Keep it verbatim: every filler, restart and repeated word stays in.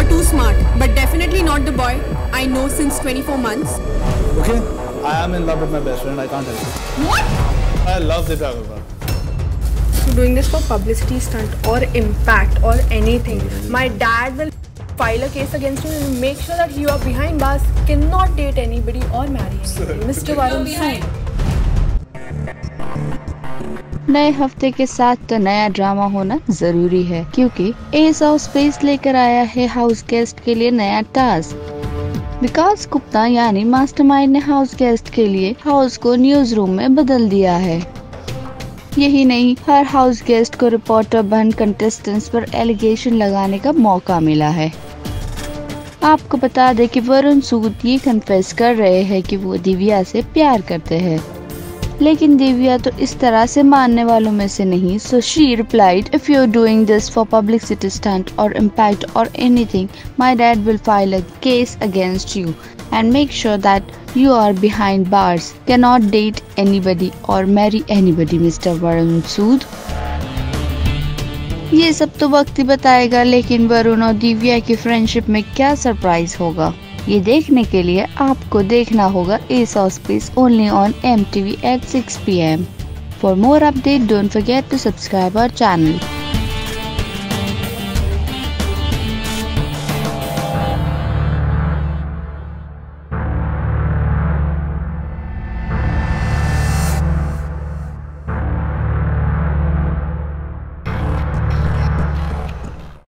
You're too smart, but definitely not the boy I know since twenty-four months. Okay, I am in love with my best friend. I can't help it. What? I love the travel bar. Doing this for publicity stunt or impact or anything. My dad will file a case against you and make sure that you are behind bars, cannot date anybody or marry anybody. Mister Varun Sood. नए हफ्ते के साथ तो नया drama होना जरूरी है, क्योंकि एस ऑफ स्पेस लेकर आया है हाउस गेस्ट के लिए नया टास्क। विकास गुप्ता यानी मास्टरमाइंड ने हाउस गेस्ट के लिए हाउस को न्यूज रूम में बदल दिया है। यही नहीं, हर हाउस गेस्ट को रिपोर्टर बन कंटेस्टेंट्स पर एलिगेशन लगाने का मौका मिला है। आपको बता दें कि वरुण सूद ये कन्फेस कर रहे हैं कि वो दिव्या से प्यार करते हैं, लेकिन दिव्या तो इस तरह से मानने वालों में से नहीं। So she replied, if you are doing this for publicity stunt और इम्पैक्ट और anything, my dad will file a case against you and make sure that you are behind bars, cannot date anybody or marry anybody, mister Varun Sood. ये सब तो वक्त ही बताएगा, लेकिन वरुण और दिव्या की फ्रेंडशिप में क्या सरप्राइज होगा, ये देखने के लिए आपको देखना होगा ace of space only on M T V at six P M. For more update, don't forget to subscribe our channel.